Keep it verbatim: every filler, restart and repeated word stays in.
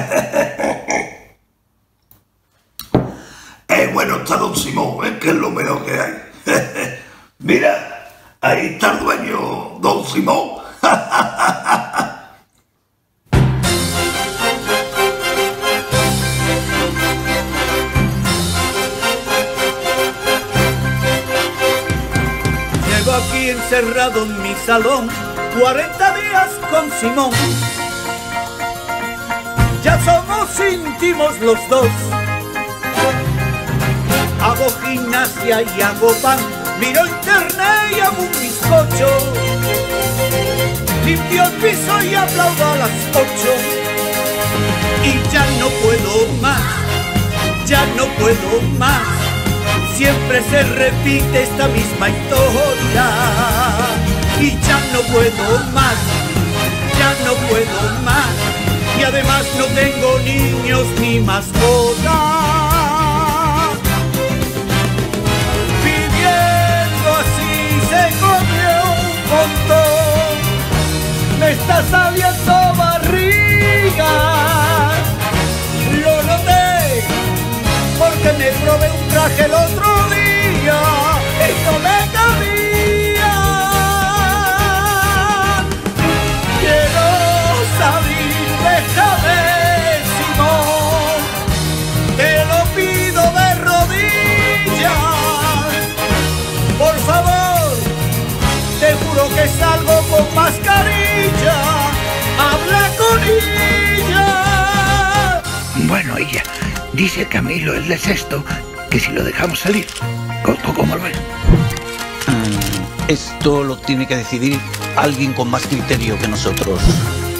Eh, bueno, está don Simón, ¿eh? Que es lo mejor que hay. Mira, ahí está el dueño, don Simón. Llevo aquí encerrado en mi salón cuarenta días con Simón. Ya somos íntimos los dos. Hago gimnasia y hago pan, miro internet y hago un bizcocho. Limpio el piso y aplaudo a las ocho. Y ya no puedo más, ya no puedo más. Siempre se repite esta misma historia. Y ya no puedo más, ya no puedo más. Y además no tengo niños ni mascotas. Se comió un montón, me está saliendo barriga. Lo noté porque me probé un traje el otro día y no me cabía. Quiero salir, déjame, Simón, te lo pido de rodillas, por favor. Te juro que salgo con mascarilla, habla con ella. Bueno, ella, dice Camilo, el de sexto, que si lo dejamos salir, ¿cómo lo ves? Mm, esto lo tiene que decidir alguien con más criterio que nosotros.